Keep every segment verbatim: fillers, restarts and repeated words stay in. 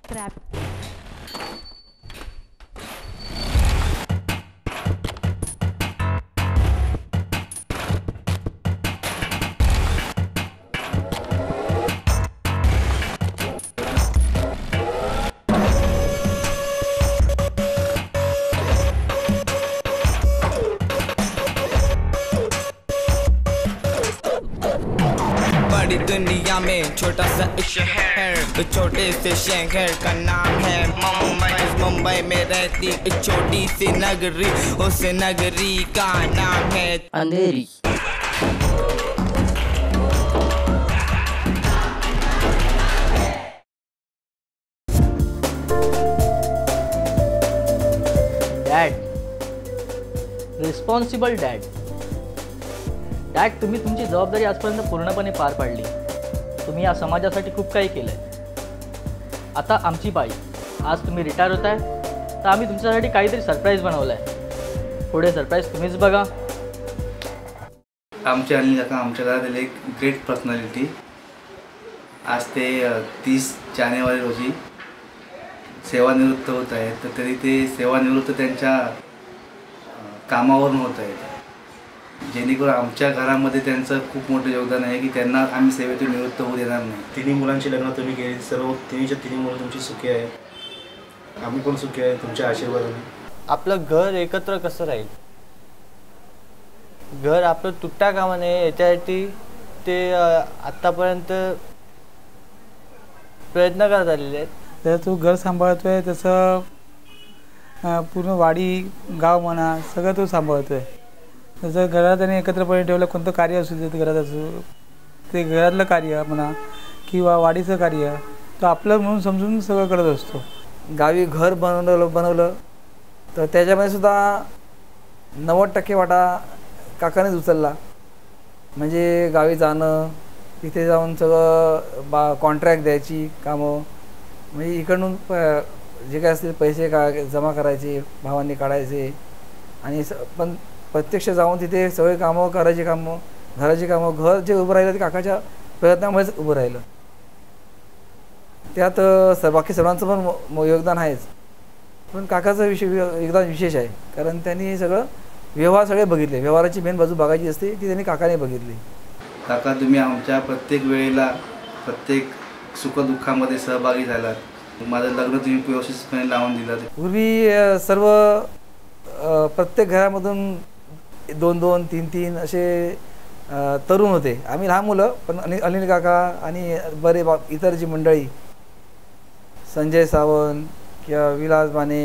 Crape दुनिया में छोटा सा एक शहर, तो छोटे से शहर का नाम है मुंबई। मुंबई में रहती एक छोटी सी नगरी, उस नगरी का नाम है Andheri. Dad, responsible dad. Dad, तुम्ही तुमची जबाबदारी आजपर्यंत पूर्णपणे पार पाडली। तुम्ही या समाजासाठी खूप काही केलं आहे। आता आमची बाई, आज तुम्ही रिटायर होत आहे, तर आम्ही तुमच्यासाठी काहीतरी सरप्राईज बनवलं आहे। पुढे सरप्राईज तुम्हीच बघा। आमचे अनिल काका आमच्या घरातील एक ग्रेट पर्सनॅलिटी। आज ते तीस जानेवारी रोजी सेवानिवृत्त होत आहेत, तर तरी ते सेवानिवृत्त त्यांच्या कामावरून होत आहेत, जेणेकरून आमच्या घरामध्ये त्यांचं खूप मोठं योगदान आहे की त्यांना आम्ही सेवेतून निवृत्त होऊ देणार नाही। तिन्ही मुलांची लग्न तुम्ही केली, सर्व तिन्हीच्या तिन्ही मुलं तुमची सुखी आहे, आम्ही पण सुखी आहे तुमच्या आशीर्वादाने। आपलं घर एकत्र कसं राहील, घर आपलं तुटता कामा नये याच्यासाठी ते आत्तापर्यंत प्रयत्न करत आलेले आहेत। तर तो घर सांभाळतोय, तसं पूर्ण वाडी गाव म्हणा सगळं तो सांभाळतोय। जसं घरात आणि एकत्रपणे ठेवलं कोणतं कार्य असू दे, घरात असू ते घरातलं कार्य म्हणा किंवा वाडीचं कार्य तो आपलं म्हणून समजून सगळं करत असतो। गावी घर बनवलं बनवलं तर त्याच्यामध्ये सुद्धा नव्वद टक्के वाटा काकानेच उचलला। म्हणजे गावी जाणं, तिथे जाऊन सगळं बा कॉन्ट्रॅक्ट द्यायची कामं, म्हणजे इकडून प जे काय असतील पैसे का जमा करायचे, भावांनी काढायचे, आणि स पण प्रत्यक्ष जाऊन तिथे सगळे कामं करायची, कामं घराची कामं, घर जे उभं राहिलं ते काकाच्या प्रयत्नामुळेच उभं राहिलं। त्यात स बाकी सर्वांचं पण योगदान आहेच, पण काकाचं विषय योगदान विशेष आहे, कारण त्यांनी सगळं व्यवहार सगळे बघितले। व्यवहाराची मेन बाजू बघायची असते ती त्यांनी काकाने बघितली। काका, तुम्ही आमच्या प्रत्येक वेळेला प्रत्येक सुखदुःखामध्ये सहभागी झालात। माझं लग्न तुम्ही व्यवस्थितपणे लावून दिलं। पूर्वी सर्व प्रत्येक घरामधून दोन दोन तीन तीन असे तरुण होते, आम्ही लहान मुलं, पण अनिल अनिल काका आणि बरे बा इतर जी मंडळी, संजय सावंत किंवा विलास बाने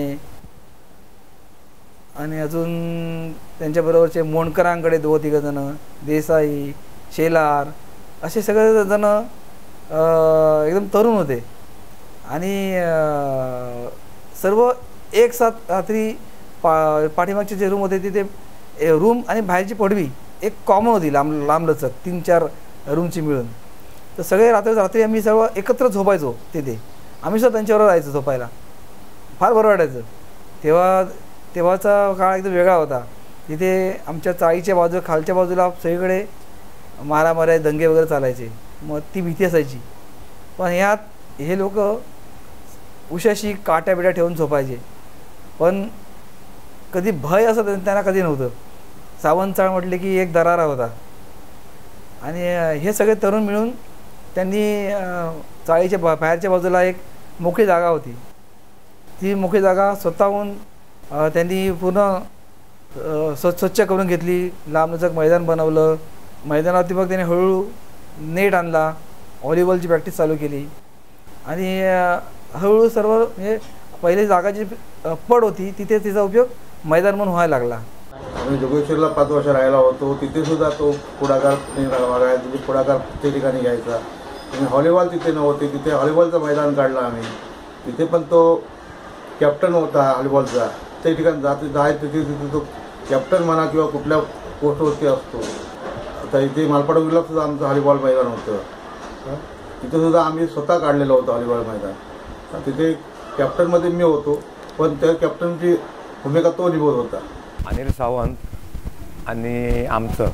आणि अजून त्यांच्याबरोबरचे मोंडकरांकडे दो तिघ जण, देसाई, शेलार, असे सगळे जण एकदम तरुण होते, आणि सर्व एक साथ रात्री पा पाठीमागचे जे रूम होते तिथे रूम आणि बाहेरची पडवी एक कॉमन होती, लांब लांबलचक तीन चार रूमची मिळून। तर सगळे रात्री रात्री आम्ही सर्व एकत्र झोपायचो तिथे, आम्ही सुद्धा त्यांच्यावर राहायचो झोपायला, फार बरं वाटायचं। तेव्हा तेव्हाचा काळ एकदम वेगळा होता। तिथे आमच्या चाळीच्या बाजू खालच्या बाजूला सगळीकडे मारामाऱ्या दंगे वगैरे चालायचे, मग ती भीती असायची। पण ह्यात हे लोक उशाशी काट्या बिट्या ठेवून झोपायचे, पण कधी भय असं त्यांना कधी नव्हतं। सावंत चाळ म्हटले की एक दरारा होता, आणि हे सगळे तरुण मिळून त्यांनी चाळीच्या बा बाहेरच्या बाजूला एक मोकळी जागा होती, ती मोकळी जागा स्वतःहून त्यांनी पूर्ण स्व स्वच्छ करून घेतली, लांबलचक मैदान बनवलं। मैदानावरती मग त्यांनी हळूहळू नेट आणला, व्हॉलीबॉलची प्रॅक्टिस चालू केली, आणि हळूहळू सर्व म्हणजे पहिली जागा जी पड होती तिथे तिचा उपयोग मैदान म्हणून व्हायला लागला। आम्ही जोगेश्वरला पाच वर्ष राहायला होतो, तिथे सुद्धा तो पुढाकार तिथे पुढाकार ते ठिकाणी घ्यायचा। आणि व्हॉलीबॉल तिथे नव्हते, तिथे व्हॉलीबॉलचं मैदान काढलं आम्ही, तिथे पण तो कॅप्टन होता व्हॉलीबॉलचा, ते ठिकाणी जाते जाय तिथे तिथे तो कॅप्टन म्हणा किंवा कुठल्या पोस्टवरती असतो। आता इथे मालपाडा विला सुद्धा आमचं व्हॉलीबॉल मैदान होतं, तिथे सुद्धा आम्ही स्वतः काढलेलं होतं व्हॉलीबॉल मैदान। तिथे कॅप्टनमध्ये मी होतो, पण त्या कॅप्टनची भूमिका तो निभवत होता। अनिल सावंत आणि आमचं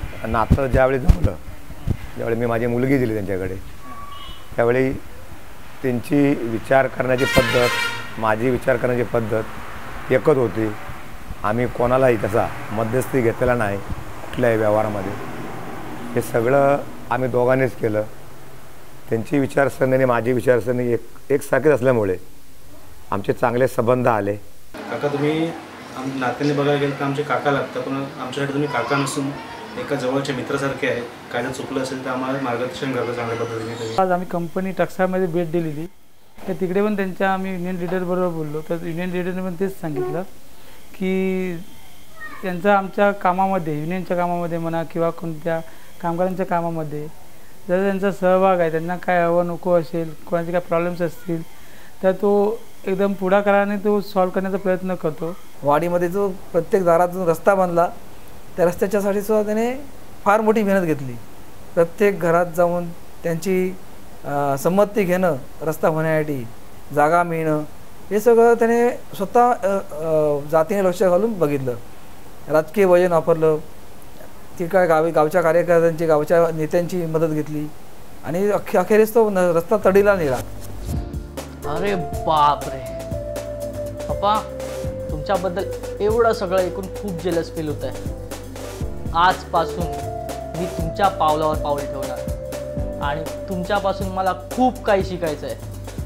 नातं ज्यावेळी जमलं, ज्यावेळी मी माझी मुलगी दिली त्यांच्याकडे, त्यावेळी त्यांची विचार करण्याची पद्धत, माझी विचार करण्याची पद्धत एकच होती. आम्ही कोणालाही त्याचा मध्यस्थी घेतलेला नाही कुठल्याही व्यवहारामध्ये. हे सगळं आम्ही दोघांनीच केलं. त्यांची विचारसरणी आणि माझी विचारसरणी एक एकसारखीच असल्यामुळे आमचे चांगले संबंध आले. काका तुम्ही आम नात्याने बघायला गेलं तर आमचे काका लागतात, पण आमच्याकडे तुम्ही काका नसून एका जवळच्या मित्रासारखे आहेत. काय जर चुकलं असेल तर आम्हाला मार्गदर्शन करता चांगल्या पद्धतीने. आज आम्ही कंपनी टक्साळमध्ये भेट दिलेली, तर तिकडे पण त्यांच्या आम्ही युनियन लीडरबरोबर बोललो. तर युनियन लीडरने पण तेच सांगितलं की त्यांचा आमच्या कामामध्ये, युनियनच्या कामामध्ये म्हणा किंवा कोणत्या कामगारांच्या कामामध्ये जर त्यांचा सहभाग आहे, त्यांना काय हवं नको असेल, कोणाचे काय प्रॉब्लेम्स असतील तर तो एकदम पुढाकाराने तो सॉल्व्ह करण्याचा प्रयत्न करतो. वाडीमध्ये जो प्रत्येक दारातून रस्ता बांधला, त्या रस्त्याच्यासाठी सुद्धा त्याने फार मोठी मेहनत घेतली. प्रत्येक घरात जाऊन त्यांची संमती घेणं, रस्ता होण्यासाठी जागा मिळणं, हे सगळं त्याने स्वतः जातीने लक्ष घालून बघितलं. राजकीय वजन वापरलं, ती काय गावी गावच्या कार्यकर्त्यांची, गावच्या नेत्यांची मदत घेतली आणि अखेर अखेरीस तो रस्ता तडीला नेला. अरे बाप रे पप्पा, तुमच्याबद्दल एवढं सगळं ऐकून खूप जेलस फील होत आहे. आजपासून मी तुमच्या पावलावर पाऊल ठेवणार आणि तुमच्यापासून मला खूप काही शिकायचं आहे.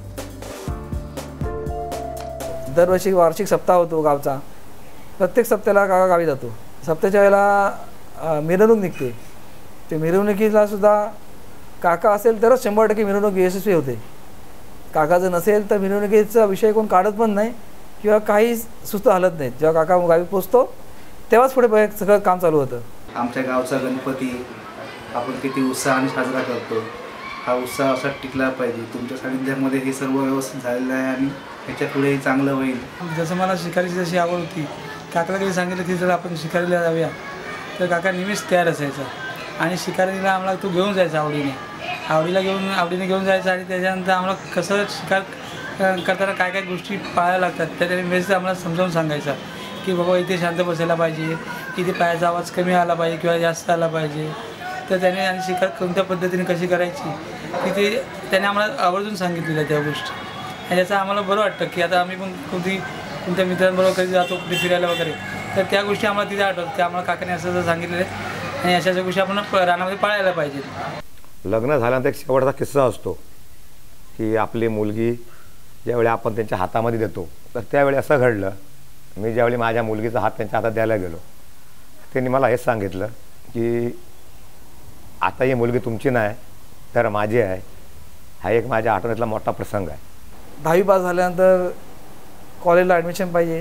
दरवर्षी वार्षिक सप्ताह होतो गावचा. प्रत्येक सप्त्याला काका गावी जातो. सप्त्याच्या वेळेला मिरवणूक निघते. ते मिरवणुकीला सुद्धा काका असेल तरच शंभर टक्के मिरवणूक यशस्वी होते. काका जर नसेल तर मिरवणुकीचा विषय कोण काढत पण नाही किंवा काही सुस्त हलत नाहीत. जेव्हा काका गावी पोचतो तेव्हाच पुढे सगळं काम चालू होतं. आमच्या गावचा गणपती आपण किती उत्साहाने साजरा करतो, हा उत्साह असा टिकला पाहिजे. तुमच्या सानिध्यामध्ये हे सर्व व्यवस्थित झालेलं आहे आणि ह्याच्या पुढेही चांगलं होईल. जसं मला शिकारीची जशी आवड होती, काकाला कधी सांगितलं की जर आपण शिकारीला जाऊया तर काका नेहमीच तयार असायचा आणि शिकारीला आम्हाला तो घेऊन जायचा आवडीने आवडीला घेऊन आवडीने घेऊन जायचा. आणि त्याच्यानंतर आम्हाला कसं शिकार करताना काय काय गोष्टी पाळायला लागतात त्या त्याने व्यवस्थित आम्हाला समजावून सांगायचा की बाबा इथे शांत बसायला पाहिजे, इथे पायाचा आवाज कमी आला पाहिजे किंवा जास्त आला पाहिजे. तर त्याने आणि शिकार कोणत्या पद्धतीने कशी करायची तिथे त्याने आम्हाला आवर्जून सांगितलेलं आहे त्या गोष्टी. आणि याचं आम्हाला बरं वाटतं की आता आम्ही पण कोणती कोणत्या मित्रांबरोबर कधी जातो कुठे फिरायला वगैरे तर त्या गोष्टी आम्हाला तिथे आठवतात. त्या आम्हाला काकाने असं जर सांगितलेलं आहे आणि अशा गोष्टी आपण रानामध्ये पाळायला पाहिजेत. लग्न झाल्यानंतर एक शेवटचा किस्सा असतो की आपली मुलगी ज्यावेळी आपण त्यांच्या हातामध्ये देतो, तर त्यावेळी असं घडलं, मी ज्यावेळी माझ्या मुलगीचा हात त्यांच्या हातात द्यायला गेलो, त्यांनी मला हेच सांगितलं की आता ही मुलगी तुमची नाही तर माझी आहे. हा एक माझ्या आठवणीतला मोठा प्रसंग आहे. दहावी पास झाल्यानंतर कॉलेजला ॲडमिशन पाहिजे,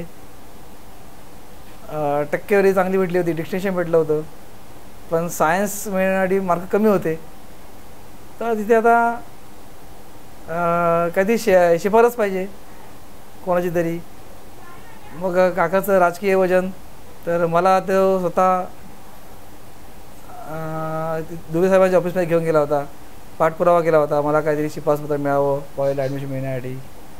टक्केवारी चांगली भेटली होती, डिस्टिंक्शन भेटलं होतं, पण सायन्स मिळण्यासाठी मार्क कमी होते. तर तिथे आता कधी शे शिफारस पाहिजे कोणाची तरी. मग काकाचं राजकीय वजन, तर मला तो स्वतः दुबे साहेबांच्या ऑफिसमध्ये घेऊन गेला होता, पाठपुरावा केला होता मला काहीतरी शिफारसपत्र मिळावं कॉलेजला ॲडमिशन मिळण्यासाठी.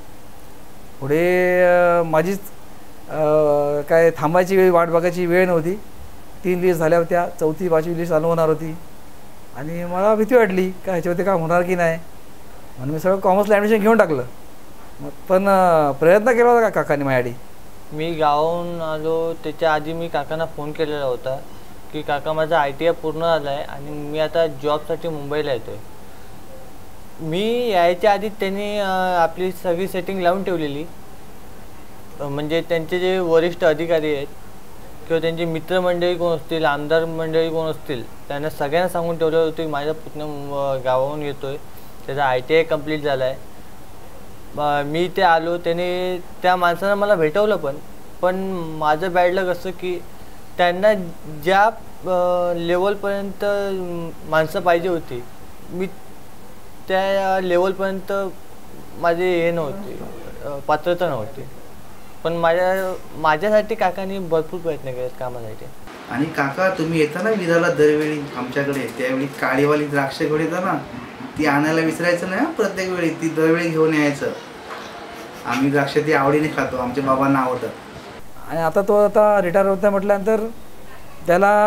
पुढे माझीच काय थांबायची वेळ, वाट बघायची वेळ नव्हती. तीन लिस्ट झाल्या होत्या, चौथी पाचवी लिस्ट चालू होणार होती आणि मला भीती वाटली का ह्याच्यावरती काम होणार की नाही, म्हणून मी सगळं कॉमर्सला ॲडमिशन घेऊन टाकलं. पण प्रयत्न केला होता का काकाने माझ्यासाठी. मी गावाहून आलो त्याच्या आधी मी काकांना फोन केलेला होता की काका माझा आय टी आय पूर्ण झाला आहे आणि मी आता जॉबसाठी मुंबईला येतो आहे. मी यायच्या आधी त्यांनी आपली सगळी सेटिंग लावून ठेवलेली, म्हणजे त्यांचे जे वरिष्ठ अधिकारी आहेत किंवा त्यांची मित्रमंडळी कोण असतील, आमदार मंडळी कोण असतील, त्यांना सगळ्यांना सांगून ठेवलं होतं की माझा पुतण्या गावाहून येतो आहे, त्याचा आय टी आय कंप्लीट झाला आहे. मी ते आलो, त्याने त्या माणसानं मला भेटवलं पण पण माझं बॅड लक असं की त्यांना ज्या लेवलपर्यंत माणसं पाहिजे होती मी त्या लेवलपर्यंत माझे हे नव्हते, पात्रता नव्हती. पण माझ्या माझ्यासाठी काकांनी भरपूर प्रयत्न केले कामासाठी. आणि काका तुम्ही येता ना विधाला दरवेळी आमच्याकडे, त्यावेळी काळीवाली द्राक्ष घेऊन येता ना, ती आणायला विसरायचं नाही प्रत्येक वेळी, ती दरवेळी घेऊन यायचं. आम्ही द्राक्ष ती आवडीने खातो, आमच्या बाबांना आवडतं. आणि आता तो आता रिटायर होता म्हटल्यानंतर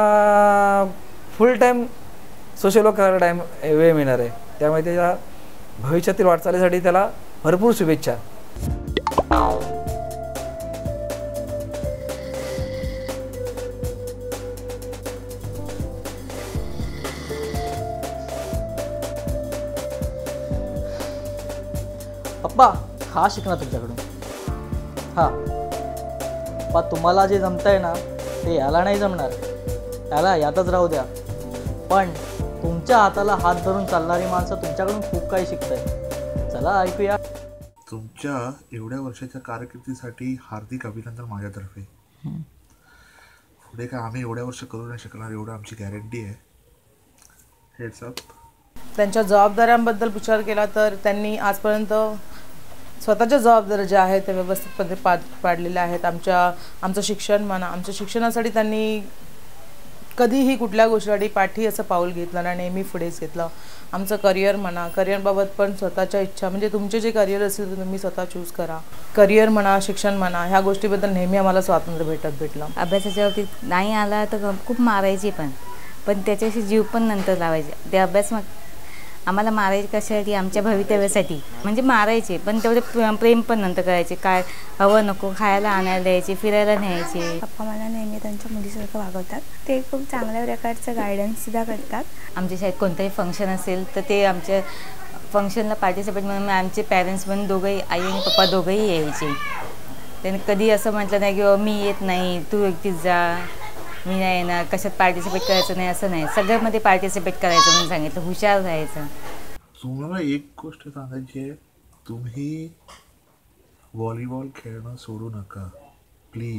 त्याला फुल टाईम सोशल वर्क करायला टाईम वेळ मिळणार आहे. त्यामुळे त्याच्या भविष्यातील वाटचालीसाठी त्याला भरपूर शुभेच्छा. पप्पा हा शिकणार तुमच्याकडून. हा पप्पा, तुम्हाला जे जमतंय ना ते याला नाही जमणार, त्याला यातच राहू द्या. पण तुमच्या हाताला हात धरून चालणारी माणसं तुमच्याकडून खूप काही शिकताय. चला ऐकूया. तुमच्या एवढ्या वर्षाच्या कारकिर्दीसाठी हार्दिक अभिनंदन माझ्यातर्फे. पुढे काय आम्ही एवढ्या वर्ष करू नाही शकणार एवढं आमची गॅरंटी आहे. Heads up. त्यांच्या जबाबदाऱ्यांबद्दल विचार केला तर त्यांनी आजपर्यंत स्वतःच्या जबाबदाऱ्या ज्या आहेत त्या व्यवस्थितपणे पार पाडलेल्या आहेत. आमच्या आमचं शिक्षण म्हणा, आमच्या शिक्षणासाठी त्यांनी कधीही कुठल्या गोष्टीसाठी पाठी असं पाऊल घेतलं नाही, नेहमी पुढेच घेतलं. आमचं करिअर म्हणा, करिअरबाबत पण स्वतःच्या इच्छा, म्हणजे तुमचे जे करिअर असेल तर तुम्ही स्वतः चूज करा. करिअर म्हणा, शिक्षण म्हणा, ह्या गोष्टीबद्दल नेहमी आम्हाला स्वातंत्र्य भेटत भेटलं. अभ्यासाच्या बाबतीत नाही आला तर खूप मारायची, पण पण त्याच्याशी जीव पण नंतर लावायचे. ते अभ्यास मग आम्हाला मारायचे कशासाठी, आमच्या भवितव्यासाठी, म्हणजे मारायचे पण तेवढे प्रेम पण नंतर करायचे. काय हवं नको खायला आणायला द्यायचे, फिरायला न्यायचे. पप्पा मला नेहमी त्यांच्या मुलीसारखं वागवतात. ते खूप चांगल्या प्रकारचं गायडन्ससुद्धा करतात. आमच्या शाळेत कोणतंही फंक्शन असेल तर ते आमच्या फंक्शनला पार्टिसिपेट म्हणून आमचे पॅरेंट्स पण दोघंही, आई आणि पप्पा दोघंही यायचे. त्याने कधी असं म्हटलं नाही की मी येत नाही, तू एकटीच जा, मी नाही येणार, कशात पार्टिसिपेट करायचं नाही, असं नाही. सगळ्यामध्ये पार्टिसिपेट करायचं म्हणून सांगितलं, हुशार राहायचं. तुम्हाला एक गोष्ट सांगायची आहे, तुम्ही व्हॉलीबॉल खेळणं सोडू नका प्लीज.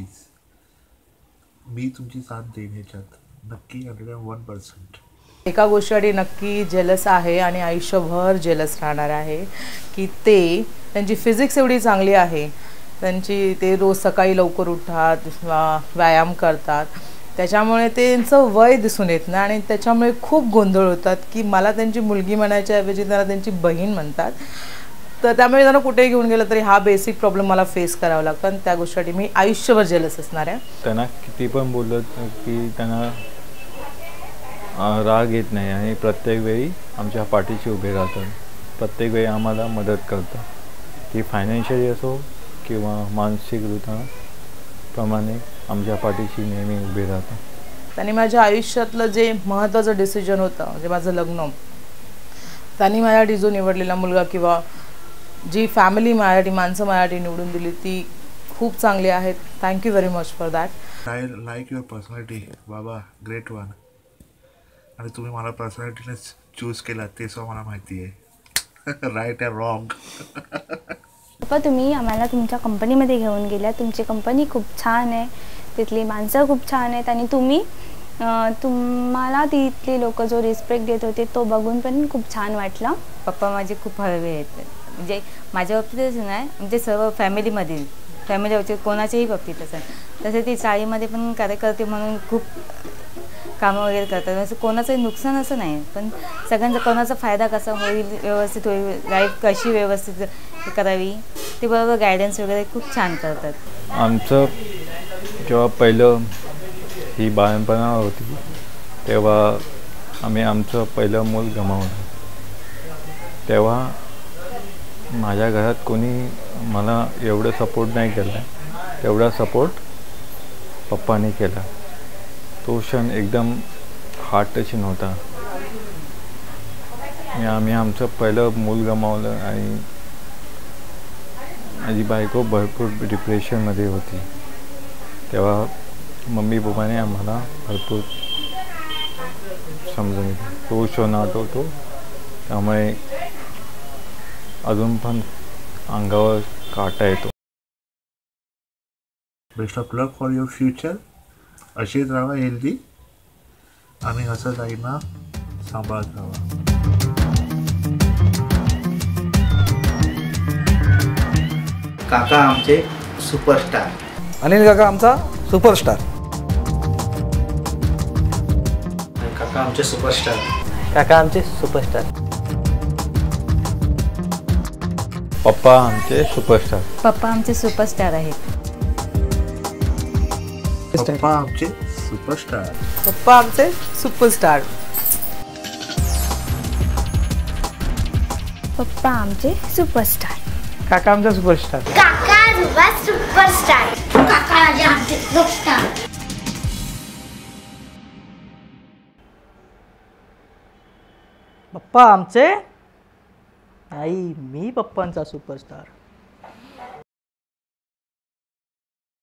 मी तुमची साथ देईन ह्याच्यात नक्की, हंड्रेड अँड वन पर्सेंट. एका गोष्टीसाठी नक्की जेलस आहे आणि आयुष्यभर जेलस राहणार आहे की ते त्यांची फिजिक्स एवढी चांगली आहे, त्यांची ते रोज सकाळी लवकर उठतात, व्यायाम करतात, त्याच्यामुळे त्यांचं वय दिसून येत नाही आणि त्याच्यामुळे खूप गोंधळ होतात की मला त्यांची मुलगी म्हणायच्या ऐवजी त्यांना त्यांची बहीण म्हणतात. तर त्यामुळे त्यांना कुठेही घेऊन गेलं तरी हा बेसिक प्रॉब्लेम मला फेस करावा लागतो आणि त्या गोष्टीसाठी मी आयुष्यभर जेलस असणार आहे. त्यांना किती पण बोललं की त्यांना राग येत नाही आणि प्रत्येक वेळी आमच्या पाठीशी उभे राहतात. प्रत्येक वेळी आम्हाला मदत करतात, ती फायनान्शियली असो किंवा मानसिकरित्या प्रमाणे आमच्या पाठीशी नेहमी उभे राहतात. त्यांनी माझ्या आयुष्यातलं जे महत्त्वाचं डिसिजन होतं, म्हणजे माझं लग्न, त्यांनी माझ्यासाठी जो निवडलेला मुलगा किंवा जी फॅमिली माझ्यासाठी, माणसं माझ्यासाठी निवडून दिली ती खूप चांगली आहेत. Thank you very much for that. I like your personality बाबा, ग्रेट वन. आणि तुम्ही मला पर्सनॅलिटीनेच चूज केला ते सो मला माहिती आहे. Right and wrong. पप्पा तुम्ही आम्हाला तुमच्या कंपनीमध्ये घेऊन गेल्या. तुमची कंपनी खूप छान आहे, तिथली माणसं खूप छान आहेत आणि तुम्ही तुम्हाला तिथले लोक जो रिस्पेक्ट देत होते तो बघून पण खूप छान वाटलं. पप्पा माझे खूप हळवे आहेत, म्हणजे माझ्या बाबतीतच नाही, म्हणजे सर्व फॅमिलीमध्ये, फॅमिली बाबतीत कोणाच्याही बाबतीत असं. तसे ती चाळीमध्ये पण कार्यकर्ते म्हणून खूप कामं वगैरे करतात. असं कोणाचंही नुकसान असं नाही, पण सगळ्यांचा कोणाचा फायदा कसा होईल, व्यवस्थित होईल, लाईफ कशी व्यवस्थित करावी ते बरोबर गायडन्स वगैरे खूप छान करतात. आमचं जेव्हा पहिलं ही बाळपणा होती तेव्हा आम्ही आमचं पहिलं मूल गमावलं. तेव्हा माझ्या घरात कोणी मला एवढं सपोर्ट नाही केला, तेवढा सपोर्ट पप्पाने केला. तो क्षण एकदम हार्ट टचिंग होता. आम्ही आमचं पहिलं मूल गमावलं आणि माझी बायको भरपूर डिप्रेशनमध्ये होती. तेव्हा मम्मी पप्पाने आम्हाला भरपूर समजून घेतलं. तो क्षण आठवतो, त्यामुळे अजून पण अंगावर काटा येतो. Best of luck for your future. अशीच राहा हेल्दी आणि असं जाईना सांभाळत राहा. काका आमचे सुपरस्टार. अनिल काका आमचा सुपरस्टार. काका आमचे सुपरस्टार. काका आमचे सुपरस्टार. पप्पा आमचे सुपरस्टार. पप्पा आमचे सुपरस्टार आहेत. पप्पा आमचे सुपरस्टार. पप्पा आमचे सुपरस्टार. पप्पा आमचे सुपरस्टार. काका आमचा सुपरस्टार. काका सुपरस्टार. काका आमचे सुपरस्टार. पप्पा आमचे आई मी पप्पांचा सुपरस्टार.